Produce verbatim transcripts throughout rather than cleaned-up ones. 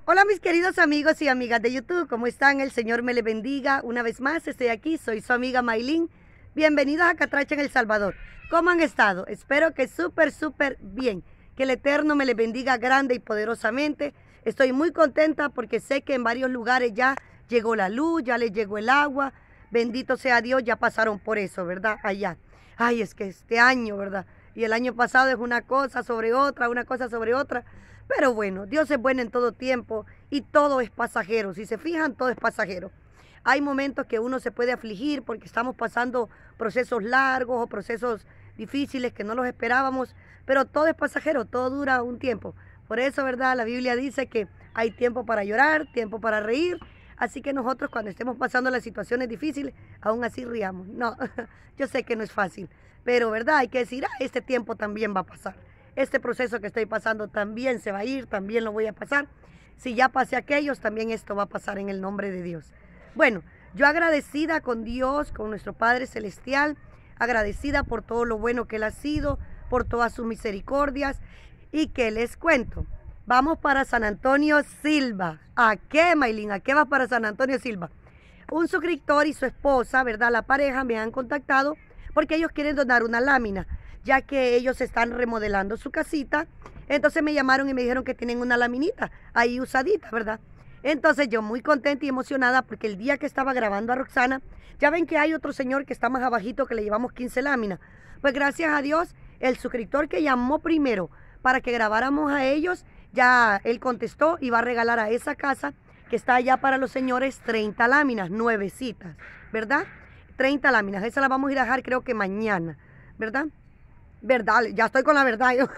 Hola mis queridos amigos y amigas de YouTube, ¿cómo están? El Señor me les bendiga. Una vez más estoy aquí, soy su amiga Maylin. Bienvenidos a Catracha en El Salvador. ¿Cómo han estado? Espero que súper, súper bien. Que el Eterno me les bendiga grande y poderosamente. Estoy muy contenta porque sé que en varios lugares ya llegó la luz, ya les llegó el agua. Bendito sea Dios, ya pasaron por eso, ¿verdad? Allá. Ay, es que este año, ¿verdad? Y el año pasado es una cosa sobre otra, una cosa sobre otra. Pero bueno, Dios es bueno en todo tiempo y todo es pasajero. Si se fijan, todo es pasajero. Hay momentos que uno se puede afligir porque estamos pasando procesos largos o procesos difíciles que no los esperábamos, pero todo es pasajero, todo dura un tiempo. Por eso, ¿verdad? La Biblia dice que hay tiempo para llorar, tiempo para reír. Así que nosotros cuando estemos pasando las situaciones difíciles, aún así riamos. No, yo sé que no es fácil, pero ¿verdad? Hay que decir, ah, este tiempo también va a pasar. Este proceso que estoy pasando también se va a ir, también lo voy a pasar. Si ya pasé aquellos, también esto va a pasar en el nombre de Dios. Bueno, yo agradecida con Dios, con nuestro Padre Celestial, agradecida por todo lo bueno que Él ha sido, por todas sus misericordias. Y que les cuento, vamos para San Antonio Silva. ¿A qué, Maylin? ¿A qué vas para San Antonio Silva? Un suscriptor y su esposa, ¿verdad? La pareja me han contactado porque ellos quieren donar una lámina, ya que ellos están remodelando su casita. Entonces me llamaron y me dijeron que tienen una laminita ahí usadita, ¿verdad? Entonces yo muy contenta y emocionada porque el día que estaba grabando a Roxana, ya ven que hay otro señor que está más abajito que le llevamos quince láminas. Pues gracias a Dios, el suscriptor que llamó primero para que grabáramos a ellos, ya él contestó y va a regalar a esa casa que está allá para los señores treinta láminas, nuevecitas, ¿verdad? treinta láminas, esa la vamos a ir a dejar creo que mañana, ¿verdad? Verdad, ya estoy con la verdad, yo.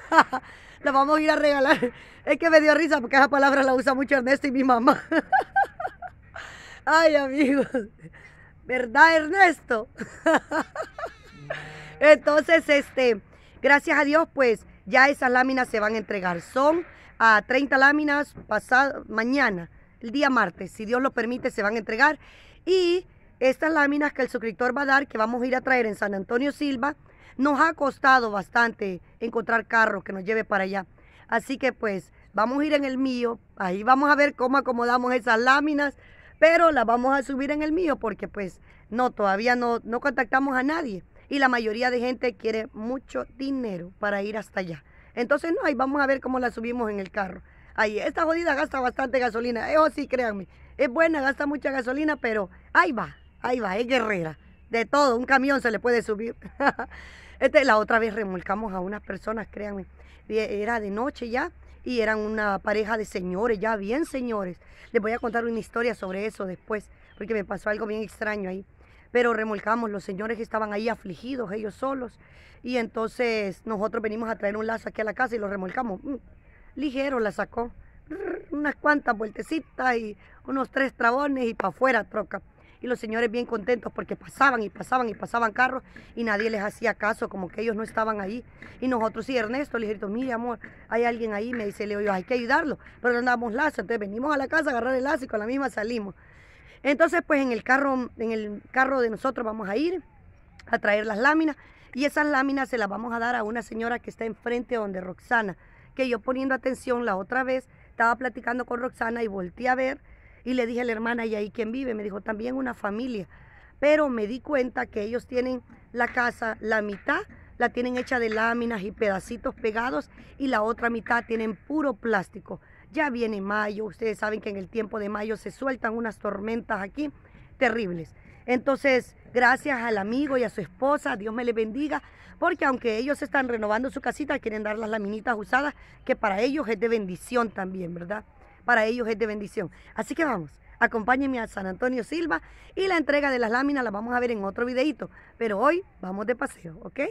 La vamos a ir a regalar. Es que me dio risa porque esa palabra la usa mucho Ernesto y mi mamá. Ay, amigos. ¿Verdad, Ernesto? Entonces, este, gracias a Dios, pues, ya esas láminas se van a entregar. Son a treinta láminas pasado, mañana, el día martes, si Dios lo permite, se van a entregar. Y estas láminas que el suscriptor va a dar, que vamos a ir a traer en San Antonio Silva, nos ha costado bastante encontrar carro que nos lleve para allá. Así que pues vamos a ir en el mío. Ahí vamos a ver cómo acomodamos esas láminas. Pero las vamos a subir en el mío porque pues no, todavía no, no contactamos a nadie. Y la mayoría de gente quiere mucho dinero para ir hasta allá. Entonces no, ahí vamos a ver cómo la subimos en el carro. Ahí, esta jodida gasta bastante gasolina. Eso sí, créanme. Es buena, gasta mucha gasolina, pero ahí va, ahí va, es guerrera. De todo, un camión se le puede subir. Este, la otra vez remolcamos a unas personas, créanme, era de noche ya y eran una pareja de señores, ya bien señores. Les voy a contar una historia sobre eso después, porque me pasó algo bien extraño ahí. Pero remolcamos, los señores que estaban ahí afligidos, ellos solos, y entonces nosotros venimos a traer un lazo aquí a la casa y lo remolcamos. Mm, ligero la sacó, unas cuantas vueltecitas y unos tres trabones y para afuera troca. Y los señores bien contentos porque pasaban y pasaban y pasaban carros y nadie les hacía caso, como que ellos no estaban ahí. Y nosotros, sí, Ernesto, le dije, mire amor, hay alguien ahí, me dice, le digo, hay que ayudarlo, pero no andamos lazo. Entonces venimos a la casa a agarrar el lazo y con la misma salimos. Entonces pues en el carro, en el carro de nosotros vamos a ir a traer las láminas y esas láminas se las vamos a dar a una señora que está enfrente donde Roxana, que yo poniendo atención la otra vez, estaba platicando con Roxana y volteé a ver. Y le dije a la hermana, ¿y ahí quién vive? Me dijo, también una familia. Pero me di cuenta que ellos tienen la casa, la mitad la tienen hecha de láminas y pedacitos pegados y la otra mitad tienen puro plástico. Ya viene mayo, ustedes saben que en el tiempo de mayo se sueltan unas tormentas aquí terribles. Entonces, gracias al amigo y a su esposa, Dios me les bendiga, porque aunque ellos están renovando su casita, quieren dar las laminitas usadas, que para ellos es de bendición también, ¿verdad? Para ellos es de bendición. Así que vamos, acompáñenme a San Antonio Silva y la entrega de las láminas la vamos a ver en otro videito. Pero hoy vamos de paseo, ¿ok?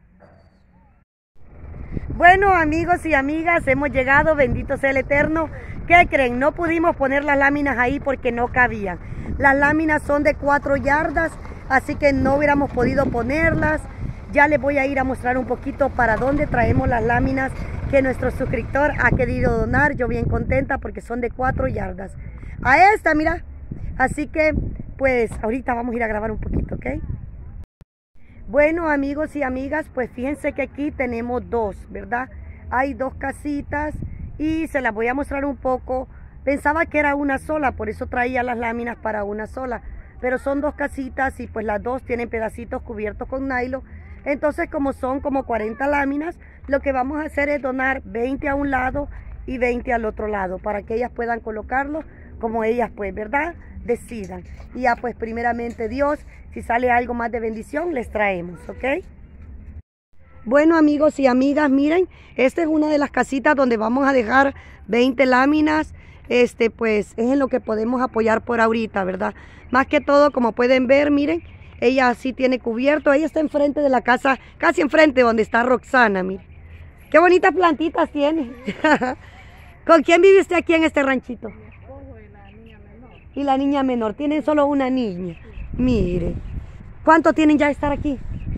Bueno, amigos y amigas, hemos llegado, bendito sea el Eterno. ¿Qué creen? No pudimos poner las láminas ahí porque no cabían. Las láminas son de cuatro yardas, así que no hubiéramos podido ponerlas. Ya les voy a ir a mostrar un poquito para dónde traemos las láminas que nuestro suscriptor ha querido donar. Yo bien contenta porque son de cuatro yardas. A esta, mira. Así que, pues, ahorita vamos a ir a grabar un poquito, ¿ok? Bueno, amigos y amigas, pues fíjense que aquí tenemos dos, ¿verdad? Hay dos casitas y se las voy a mostrar un poco Pensaba que era una sola, por eso traía las láminas para una sola. Pero son dos casitas y pues las dos tienen pedacitos cubiertos con nylon. Entonces, como son como cuarenta láminas, lo que vamos a hacer es donar veinte a un lado y veinte al otro lado, para que ellas puedan colocarlo como ellas pues, ¿verdad?, decidan. Y ya pues primeramente Dios, si sale algo más de bendición, les traemos, ¿ok? Bueno, amigos y amigas, miren, esta es una de las casitas donde vamos a dejar veinte láminas. Este pues es en lo que podemos apoyar por ahorita, ¿verdad? Más que todo, como pueden ver, miren, ella sí tiene cubierto. Ella está enfrente de la casa, casi enfrente donde está Roxana, miren. Qué bonitas plantitas tiene. ¿Con quién vive usted aquí en este ranchito? Mi esposo y la niña menor. Y la niña menor, tienen solo una niña. Mire, ¿cuánto tienen ya de estar aquí?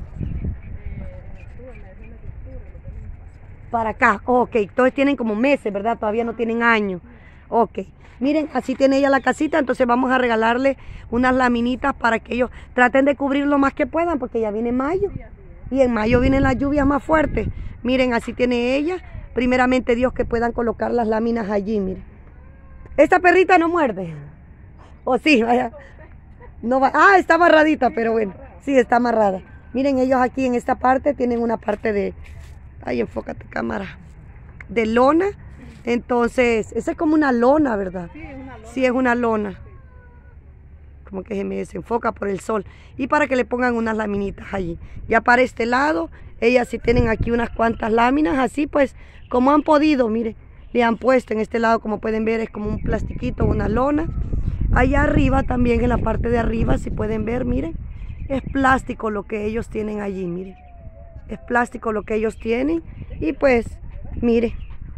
Para acá, ok, todos tienen como meses, ¿verdad? Todavía no tienen años. Ok, miren, así tiene ella la casita, entonces vamos a regalarle unas laminitas para que ellos traten de cubrir lo más que puedan, porque ya viene mayo. Y en mayo vienen las lluvias más fuertes. Miren, así tiene ella. Primeramente Dios, que puedan colocar las láminas allí, miren. Esta perrita no muerde. O sí, vaya. No va. Ah, está amarradita, pero bueno, sí, está amarrada. Miren, ellos aquí en esta parte tienen una parte de... Ay, enfócate, cámara. De lona. Entonces, esa es como una lona, ¿verdad? Sí, es una lona. Sí, es una lona. Como que se me desenfoca por el sol. Y para que le pongan unas laminitas allí. Ya para este lado, ellas sí tienen aquí unas cuantas láminas. Así pues, como han podido, miren, le han puesto en este lado, como pueden ver, es como un plastiquito, una lona. Allá arriba también, en la parte de arriba, si pueden ver, miren, es plástico lo que ellos tienen allí, miren. Es plástico lo que ellos tienen. Y pues, miren,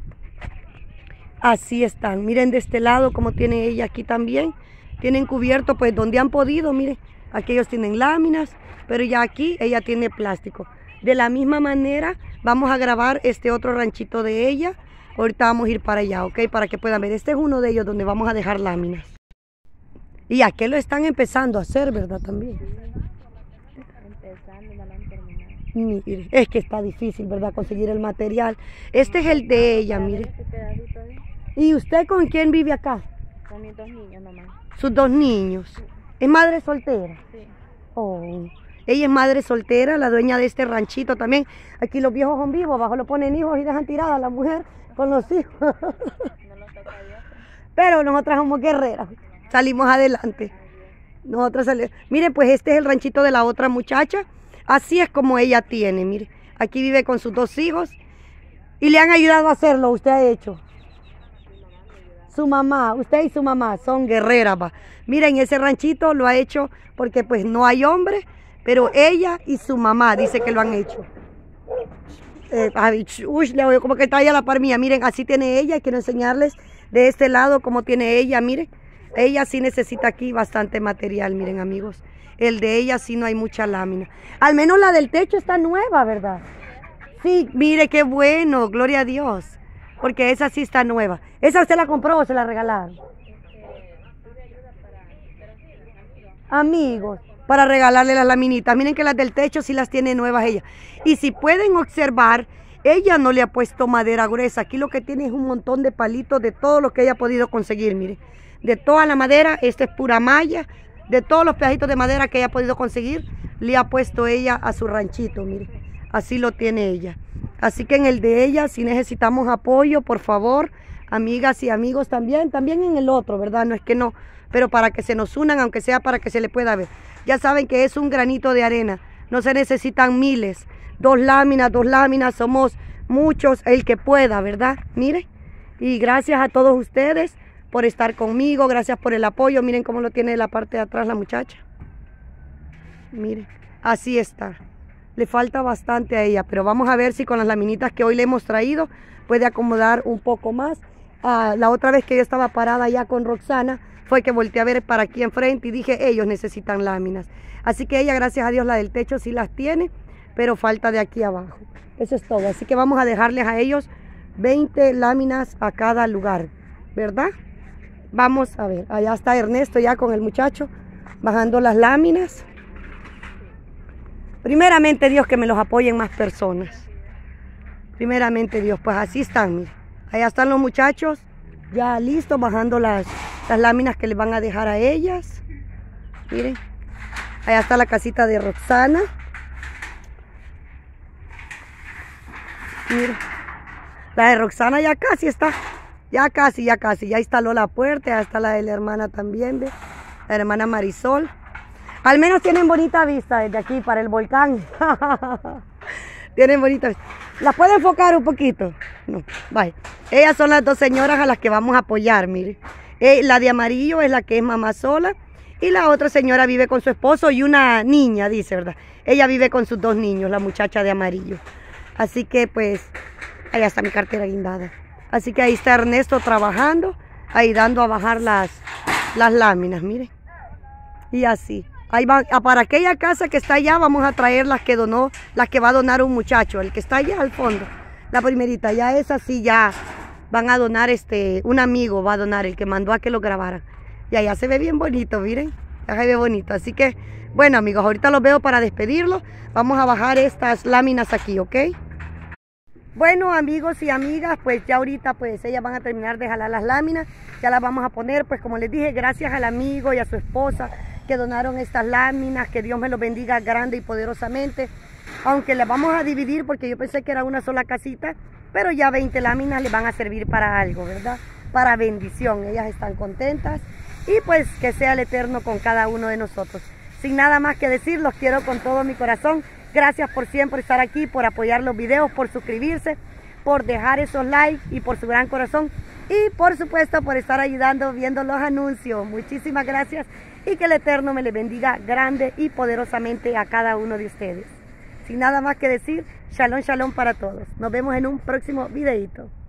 así están. Miren de este lado como tiene ella aquí también. Tienen cubierto pues donde han podido, miren. Aquí ellos tienen láminas, pero ya aquí ella tiene plástico. De la misma manera vamos a grabar este otro ranchito de ella. Ahorita vamos a ir para allá, ¿ok? Para que puedan ver. Este es uno de ellos donde vamos a dejar láminas. Y aquí lo están empezando a hacer, ¿verdad? También. Empezando, no lo han terminado. Mire, es que está difícil, ¿verdad? Conseguir el material. Este es el de ella, mire. Este pedacito ahí, ¿Y usted con quién vive acá? con mis dos niños nomás. Sus dos niños. ¿Es madre soltera? Sí. Oh, ella es madre soltera, la dueña de este ranchito también. Aquí los viejos son vivos, abajo lo ponen hijos y dejan tirada a la mujer con los hijos. No lo toca Dios. Pero nosotras somos guerreras, salimos adelante. Nosotras salimos. Miren, pues este es el ranchito de la otra muchacha. Así es como ella tiene, mire. Aquí vive con sus dos hijos. Y le han ayudado a hacerlo, usted ha hecho. Su mamá, usted y su mamá son guerreras, va. Miren, ese ranchito lo ha hecho porque pues no hay hombre, pero ella y su mamá dice que lo han hecho. Eh, ay, uy, le oigo como que está ahí a la par mía. Miren, así tiene ella. Quiero enseñarles de este lado cómo tiene ella, miren. Ella sí necesita aquí bastante material, miren, amigos. El de ella sí no hay mucha lámina. Al menos la del techo está nueva, ¿verdad? Sí, mire qué bueno, gloria a Dios. Porque esa sí está nueva. ¿Esa usted la compró o se la regalaron? Amigos, para regalarle las laminitas. Miren que las del techo sí las tiene nuevas ella. Y si pueden observar, ella no le ha puesto madera gruesa. Aquí lo que tiene es un montón de palitos de todo lo que ella ha podido conseguir, miren. De toda la madera, esta es pura malla. De todos los pedacitos de madera que ella ha podido conseguir, le ha puesto ella a su ranchito, miren. Así lo tiene ella. Así que en el de ella, si necesitamos apoyo, por favor, amigas y amigos también, también en el otro, ¿verdad? No es que no, pero para que se nos unan, aunque sea para que se le pueda ver. Ya saben que es un granito de arena, no se necesitan miles. Dos láminas, dos láminas, somos muchos, el que pueda, ¿verdad? Miren, y gracias a todos ustedes por estar conmigo, gracias por el apoyo. Miren cómo lo tiene de la parte de atrás la muchacha. Miren, así está. Le falta bastante a ella, pero vamos a ver si con las laminitas que hoy le hemos traído puede acomodar un poco más. Ah, la otra vez que yo estaba parada ya con Roxana, fue que volteé a ver para aquí enfrente y dije, ellos necesitan láminas. Así que ella, gracias a Dios, la del techo sí las tiene, pero falta de aquí abajo. Eso es todo. Así que vamos a dejarles a ellos veinte láminas a cada lugar, ¿verdad? Vamos a ver, allá está Ernesto ya con el muchacho, bajando las láminas. Primeramente Dios, que me los apoyen más personas. Primeramente Dios, pues así están, miren. Allá están los muchachos ya listo, bajando las, las láminas que les van a dejar a ellas. Miren, allá está la casita de Roxana. Miren, la de Roxana ya casi está, ya casi, ya casi, ya instaló la puerta, ya está la de la hermana también, ¿ve? La hermana Marisol. Al menos tienen bonita vista desde aquí para el volcán. Tienen bonita vista. ¿Las puede enfocar un poquito? No, vaya. Ellas son las dos señoras a las que vamos a apoyar, mire. Eh, la de amarillo es la que es mamá sola. Y la otra señora vive con su esposo y una niña, dice, ¿verdad? Ella vive con sus dos niños, la muchacha de amarillo. Así que pues, allá está mi cartera guindada. Así que ahí está Ernesto trabajando, ahí dando a bajar las, las láminas, miren. Y así. Ahí va, para aquella casa que está allá vamos a traer las que donó, las que va a donar un muchacho, el que está allá al fondo. La primerita, ya esa sí ya van a donar, este, un amigo va a donar, el que mandó a que lo grabaran. Y allá se ve bien bonito, miren, ya se ve bonito. Así que, bueno amigos, ahorita los veo para despedirlos. Vamos a bajar estas láminas aquí, ¿ok? Bueno amigos y amigas, pues ya ahorita pues ellas van a terminar de jalar las láminas. Ya las vamos a poner, pues como les dije, gracias al amigo y a su esposa que donaron estas láminas, que Dios me los bendiga grande y poderosamente, aunque las vamos a dividir porque yo pensé que era una sola casita, pero ya veinte láminas les van a servir para algo, ¿verdad? Para bendición, ellas están contentas y pues que sea el Eterno con cada uno de nosotros. Sin nada más que decir, los quiero con todo mi corazón. Gracias por siempre estar aquí, por apoyar los videos, por suscribirse, por dejar esos likes y por su gran corazón. Y por supuesto por estar ayudando viendo los anuncios. Muchísimas gracias y que el Eterno me le bendiga grande y poderosamente a cada uno de ustedes. Sin nada más que decir, shalom, shalom para todos. Nos vemos en un próximo videito.